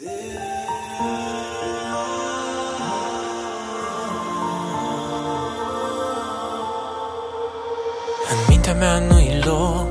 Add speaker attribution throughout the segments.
Speaker 1: În mintea mea nu-i loc,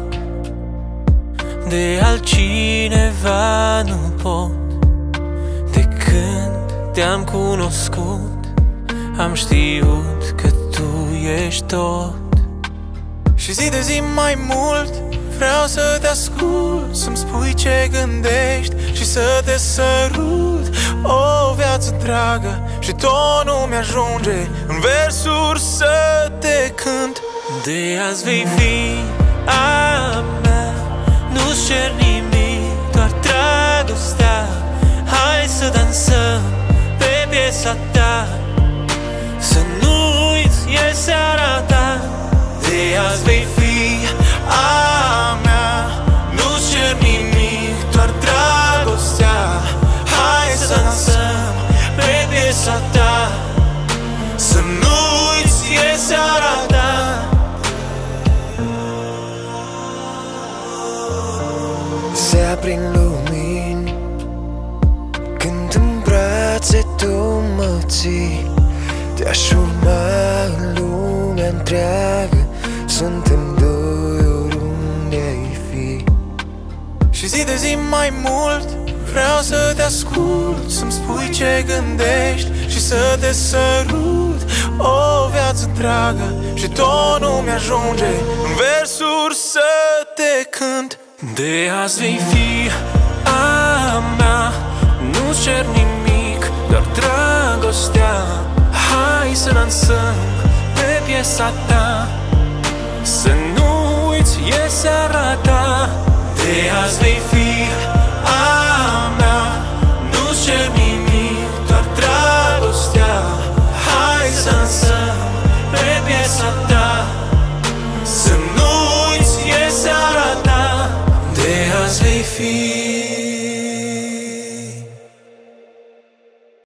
Speaker 1: de altcineva nu pot. De când te-am cunoscut, am știut că tu ești tot. Și zi de zi mai mult vreau să te ascult, să-mi spui ce gândești și să te sărut. O viață dragă și tot nu mi-ajunge în versuri să te cânt. De azi vei fi a mea, nu-ți cer nimic, doar dragostea. Hai să dansăm pe piesa ta, să nu uiți, e seara ta. De azi vei fi a mea, nu-ți cer nimic, doar dragostea. Hai să dansăm pe piesa ta, să nu uiți, e seara ta.
Speaker 2: Se aprind lumini când în brațe tu mă ții. Te-aș urma în lumea întreagă, suntem doi oriunde ai fi.
Speaker 1: Și zi de zi mai mult vreau să te ascult, să-mi spui ce gândești și să te sărut. O viață dragă și tot nu mi-ajunge în versuri să te cânt. De azi vei fi a mea, nu-ți cer nimic, doar dragostea. Hai să dansăm pe piesa ta, să nu uiți, e seara ta. De azi vei fi a mea, nu-ți cer nimic, doar dragostea. Hai să dansăm pe piesa ta, să nu uiți, e seara ta. De azi vei fi